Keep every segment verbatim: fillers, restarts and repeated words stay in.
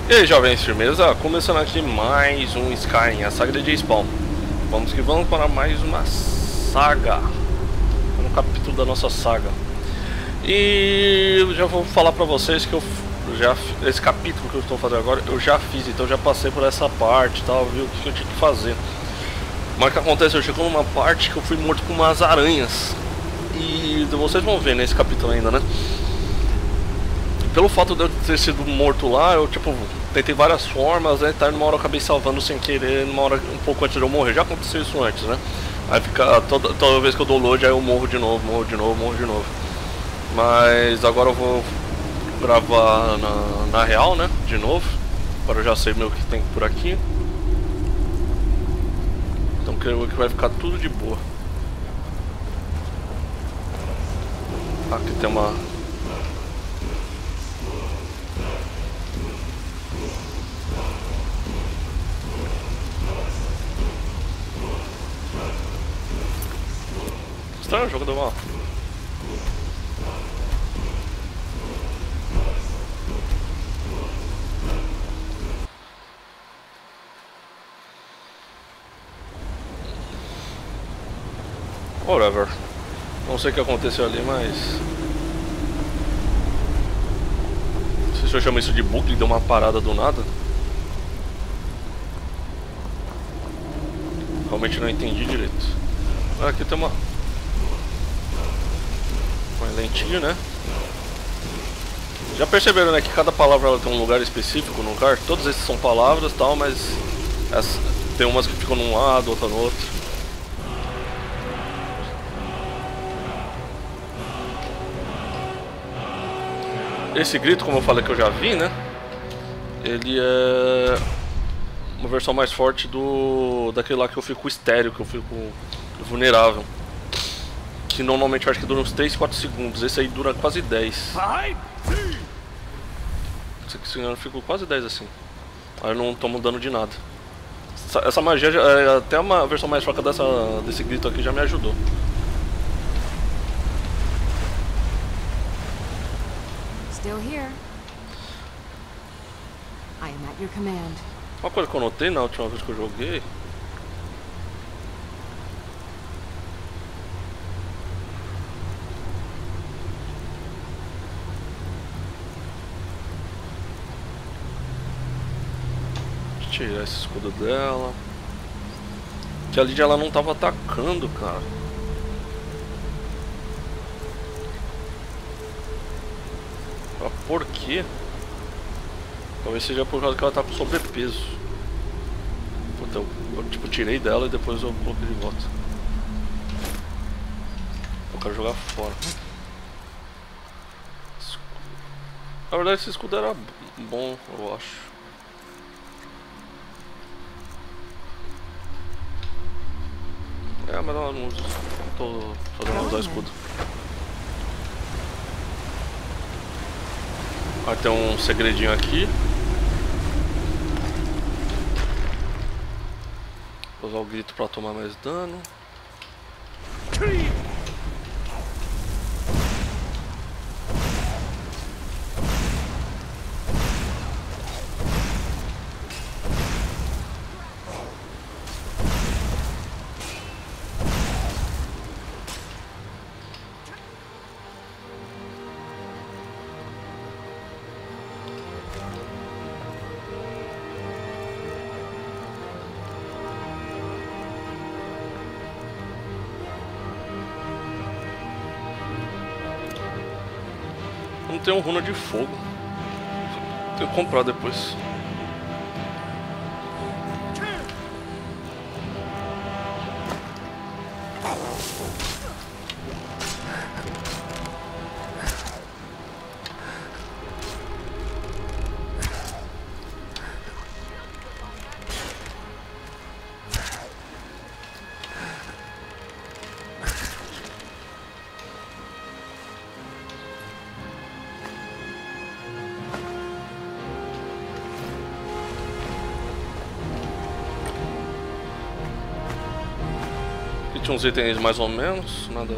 E aí, jovens, firmeza? Começando aqui mais um Skyrim, a saga de Spawn. Vamos que vamos para mais uma saga, um capítulo da nossa saga. E eu já vou falar pra vocês que eu já esse capítulo que eu estou fazendo agora eu já fiz, então já passei por essa parte, tal, viu o que eu tinha que fazer. Mas o que acontece? Eu chego numa parte que eu fui morto com umas aranhas e vocês vão ver nesse capítulo ainda, né? Pelo fato de eu ter sido morto lá, eu tipo tentei várias formas, né? Tá, numa hora eu acabei salvando sem querer, numa hora um pouco antes de eu morrer. Já aconteceu isso antes, né? Aí fica toda, toda vez que eu dou load, aí eu morro de novo, morro de novo, morro de novo. Mas agora eu vou gravar na, na real, né? De novo. Agora eu já sei meio que tem por aqui. Então creio que vai ficar tudo de boa. Aqui tem uma... Estranho o jogo do mal. Whatever. Não sei o que aconteceu ali, mas... Não sei se eu chamo isso de bug, deu uma parada do nada. Realmente não entendi direito. Aqui tem uma... uma lentinha, né? Já perceberam, né, que cada palavra ela tem um lugar específico no lugar? Todos esses são palavras e tal, mas essa, tem umas que ficam num lado, outra no outro. Esse grito, como eu falei que eu já vi, né? Ele é uma versão mais forte do daquele lá que eu fico estéreo, que eu fico vulnerável. Que normalmente eu acho que dura uns três, quatro segundos. Esse aí dura quase dez. Esse aqui, se não me engano, ficou quase dez assim. Aí eu não tomo dano de nada. Essa, essa magia, já, é, até uma versão mais fraca dessa, desse grito aqui já me ajudou. Still here. I am at your command. Uma coisa que eu notei na última vez que eu joguei. Deixa eu tirar esse escudo dela. Que a Lídia ela não tava atacando, cara. Ah, por quê? Talvez seja por causa que ela tá com sobrepeso. Puta, eu, eu tipo tirei dela e depois eu coloquei de volta. Eu quero jogar fora. Na verdade esse escudo era bom, eu acho. É, mas eu não tô fazendo usar escudo. Ah, tem um segredinho aqui. Vou usar o grito pra tomar mais dano. Não tem um runa de fogo. Tenho que comprar depois. Tinha uns itens mais ou menos, nada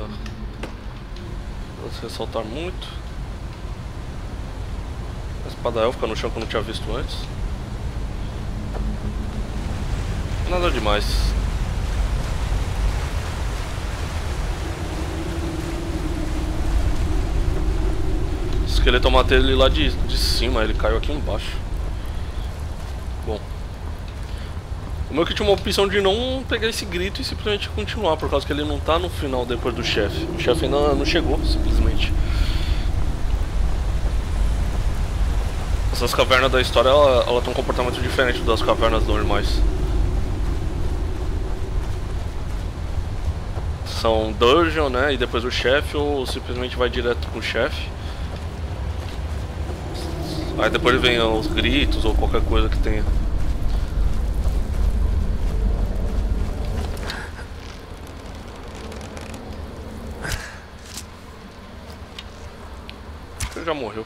a se ressaltar muito. A espada élfica no chão que eu não tinha visto antes. Nada demais. O esqueleto eu matei ele lá de, de cima, ele caiu aqui embaixo. Bom. O meu que tinha uma opção de não pegar esse grito e simplesmente continuar, por causa que ele não tá no final depois do chefe. O chefe ainda não chegou, simplesmente. Essas cavernas da história, ela, ela tem um comportamento diferente das cavernas normais. São dungeon, né, e depois o chefe, ou simplesmente vai direto pro chefe. Aí depois vem os gritos ou qualquer coisa que tenha. Ele já morreu.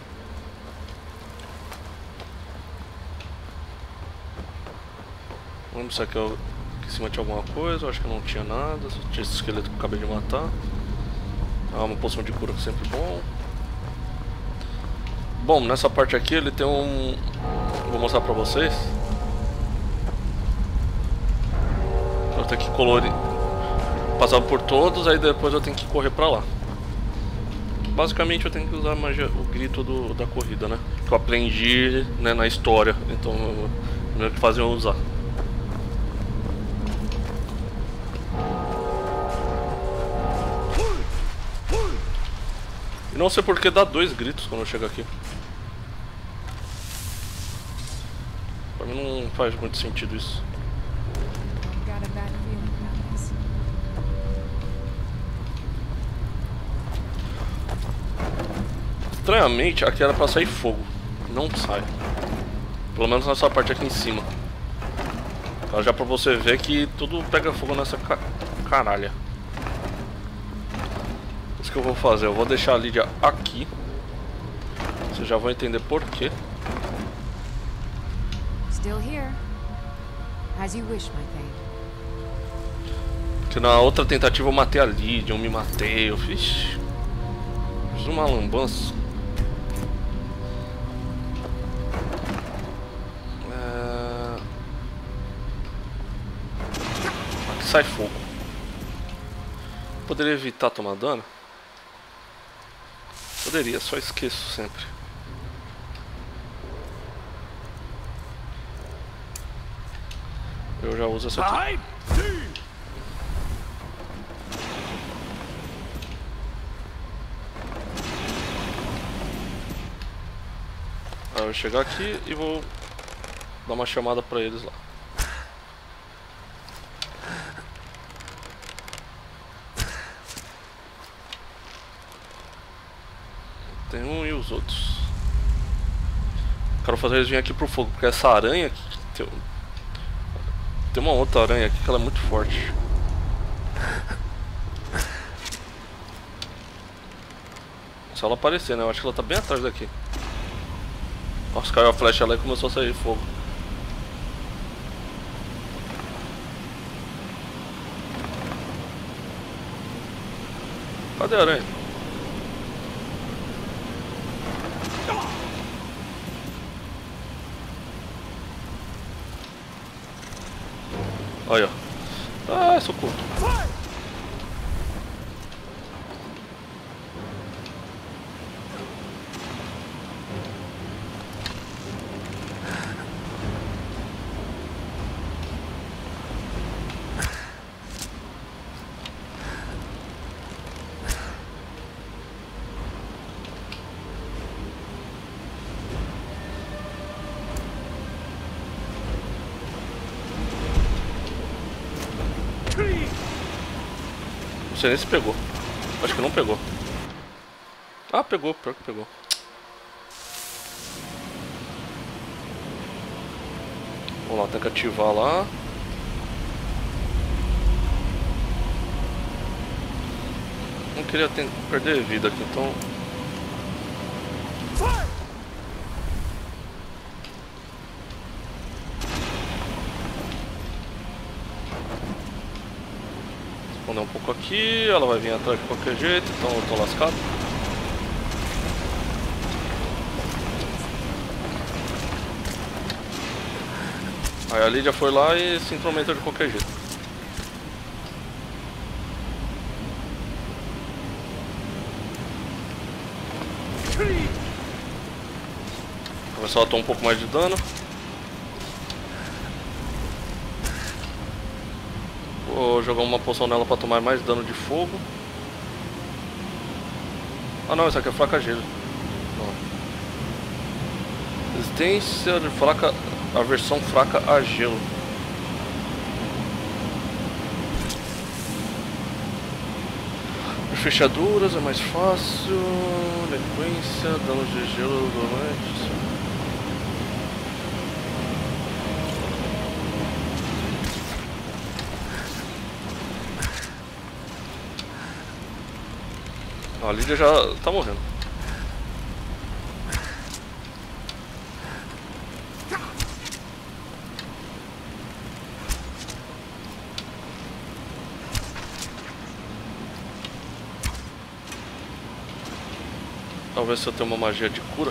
Não lembro se aqui, eu, aqui em cima tinha alguma coisa, eu acho que não tinha nada. Só tinha esse esqueleto que eu acabei de matar. Ah, uma poção de cura que é sempre bom. Bom, nessa parte aqui ele tem um... Vou mostrar pra vocês. Eu tenho que colorir, passar por todos, aí depois eu tenho que correr pra lá. Basicamente eu tenho que usar a magia, o grito do, da corrida, né? Que eu aprendi, né, na história. Então eu meio que fazia eu usar. E não sei porque dá dois gritos quando eu chego aqui. Pra mim não faz muito sentido isso. Estranhamente, aqui era pra sair fogo. Não sai. Pelo menos nessa parte aqui em cima. Então, já pra você ver que tudo pega fogo nessa ca caralha. Isso que eu vou fazer. Eu vou deixar a Lídia aqui. Vocês já vão entender por quê. Still here. As you wish, my thing. Porque na outra tentativa eu matei a Lídia, eu me matei, eu fiz... Fiz uma lambança. Sai fogo. Poderia evitar tomar dano? Poderia, só esqueço sempre. Eu já uso essa aqui. Aí eu vou chegar aqui e vou dar uma chamada pra eles lá. Tem um e os outros. Quero fazer eles virem aqui pro fogo, porque essa aranha aqui tem, tem uma outra aranha aqui que ela é muito forte. Se ela aparecer, né? Eu acho que ela tá bem atrás daqui. Nossa, caiu a flecha lá e começou a sair fogo. Cadê a aranha? Olha, ah, socorro. Não sei nem se pegou. Acho que não pegou. Ah, pegou, pior que pegou. Vamos lá, tem que ativar lá. Não queria ter, perder vida aqui, então... Esconder um pouco aqui, ela vai vir atrás de qualquer jeito, então eu tô lascado. Aí a Lídia foi lá e se intrometeu de qualquer jeito. Começou a tomar um pouco mais de dano. Vou jogar uma poção nela pra tomar mais dano de fogo. Ah não, essa aqui é fraca gelo. Não. Resistência de fraca, a versão fraca a gelo. Fechaduras é mais fácil. Frequência, dano de gelo durante. A Lídia já tá morrendo. Talvez se eu tenho uma magia de cura.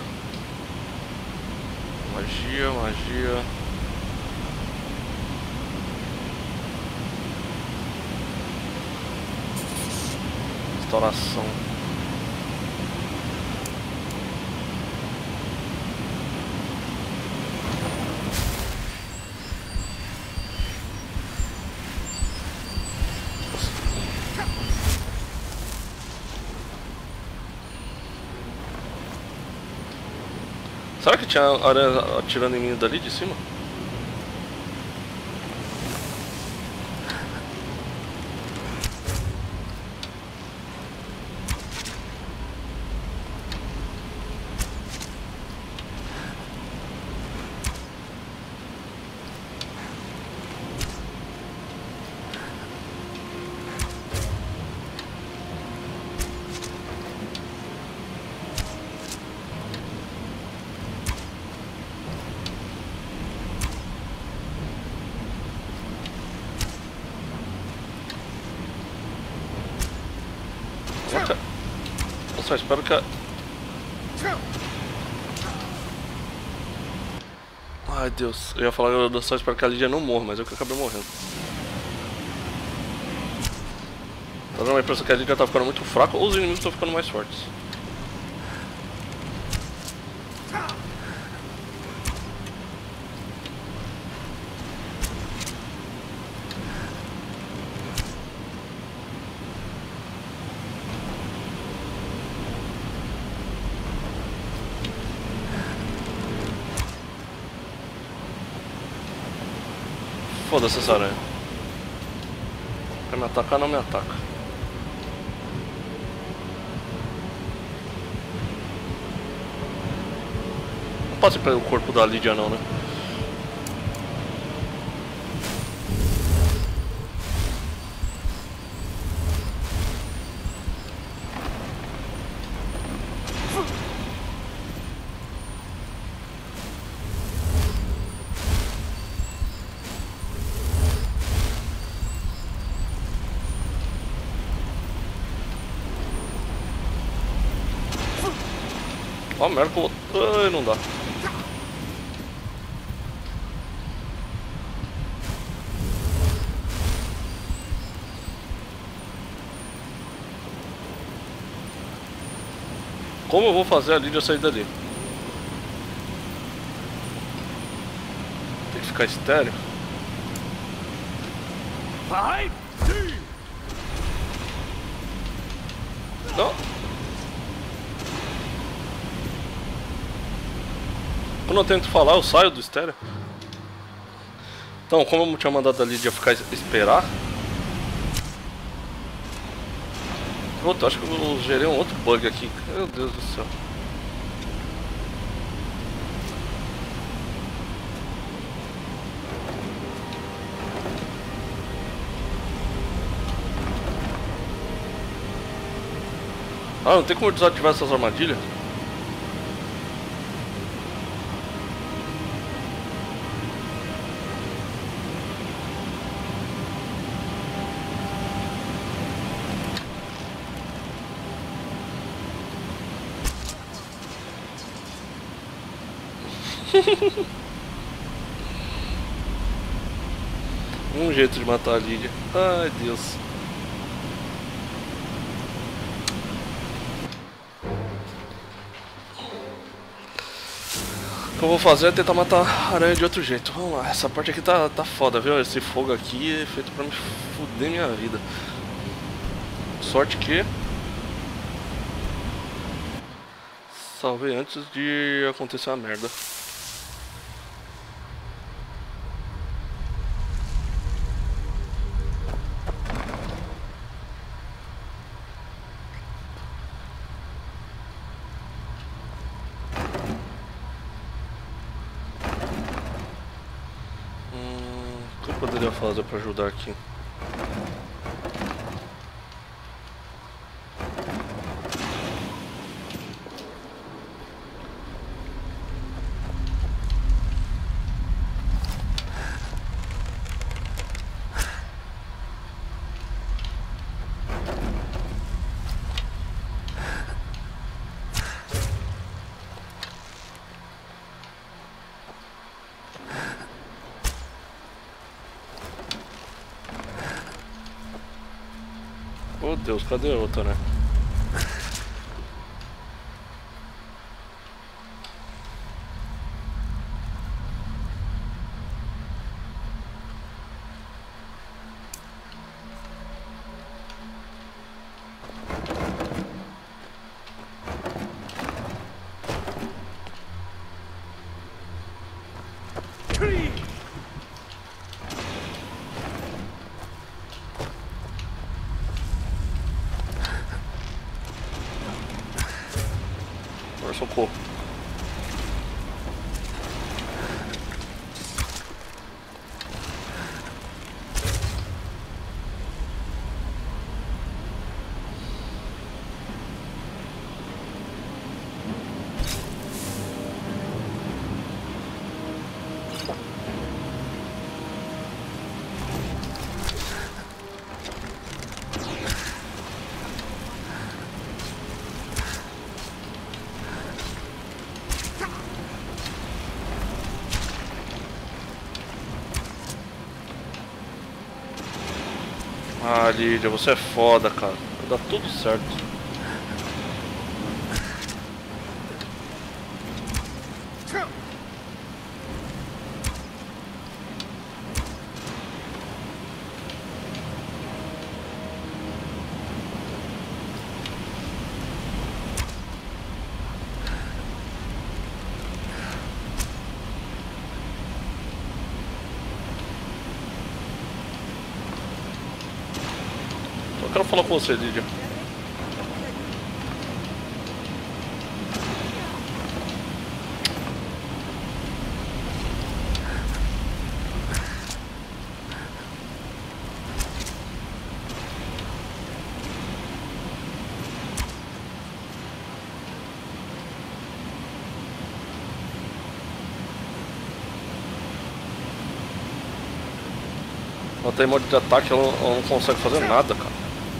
Magia, magia. Restauração. Será que tinha aranha atirando em mim dali de cima? Eu só espero que a... Ai Deus, eu ia falar que eu só espero que a Lídia não morra, mas eu que acabei morrendo. Tá dando a impressão que a Lídia tá ficando muito fraca ou os inimigos estão ficando mais fortes. Foda-se essa aranha. Quer me atacar, não me ataca. Não pode ser pelo corpo da Lídia não, né? Ó, merda, que eu... Ai, não dá. Como eu vou fazer a Lídia sair dali? Tem que ficar estéreo. Não. Quando eu tento falar, eu saio do estéreo. Então, como eu tinha mandado a Lídia ficar esperar. Puta, acho que eu gerei um outro bug aqui. Meu Deus do céu. Ah, não tem como desativar essas armadilhas? Um jeito de matar a Lydia. Ai, Deus. O que eu vou fazer é tentar matar a aranha de outro jeito. Vamos lá, essa parte aqui tá, tá foda, viu? Esse fogo aqui é feito pra me fuder minha vida. Sorte que salvei antes de acontecer a merda. Hum, o que eu poderia fazer pra ajudar aqui? Oh Deus, cadê a outra, né? Socorro. Ah, Lydia, você é foda, cara. Vai dar tudo certo. Eu quero falar com você, Lydia. Ela tem modo de ataque, ela ela não consegue fazer nada, cara.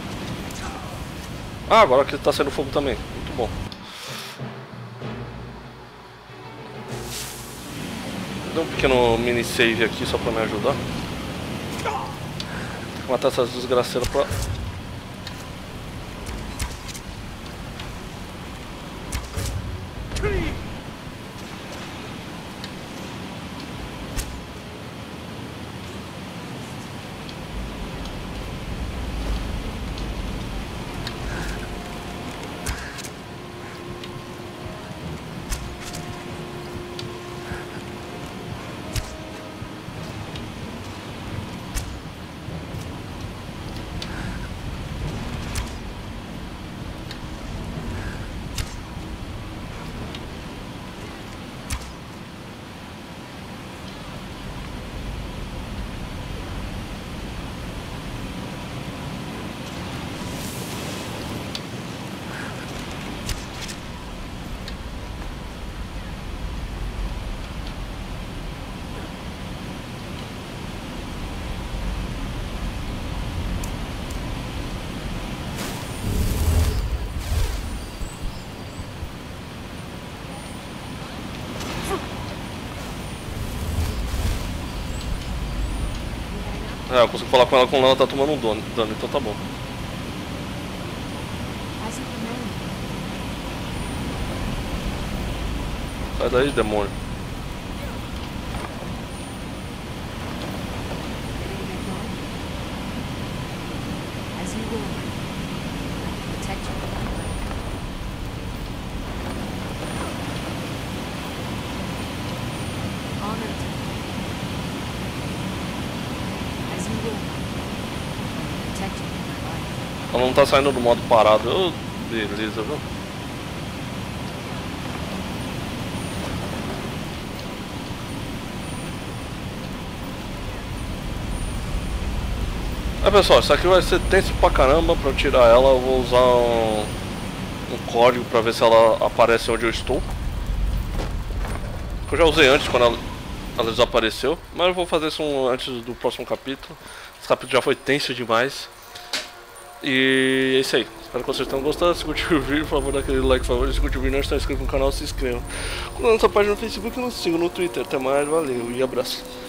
Ah, agora que tá saindo fogo também. Muito bom. Vou dar um pequeno mini save aqui só pra me ajudar. Tem que matar essas desgraceiras pra... É, eu consigo falar com ela quando ela tá tomando um dano, dano, então tá bom. As you command. Sai daí, demônio. As you will. Protect you from my life. Honor to me. As you will. Protect you from my life. Ela não tá saindo do modo parado. Oh, beleza, viu? É, pessoal, isso aqui vai ser tenso pra caramba. Pra eu tirar ela eu vou usar um, um código pra ver se ela aparece onde eu estou. Eu já usei antes quando ela, ela desapareceu, mas eu vou fazer isso antes do próximo capítulo. Esse capítulo já foi tenso demais. E é isso aí, espero que vocês tenham gostado. Se curtiu o vídeo, por favor, dá aquele like, por favor. Se curtiu o vídeo, não está inscrito no canal, se inscreva. Curta nossa página no Facebook e nos siga no Twitter. Até mais, valeu e abraço.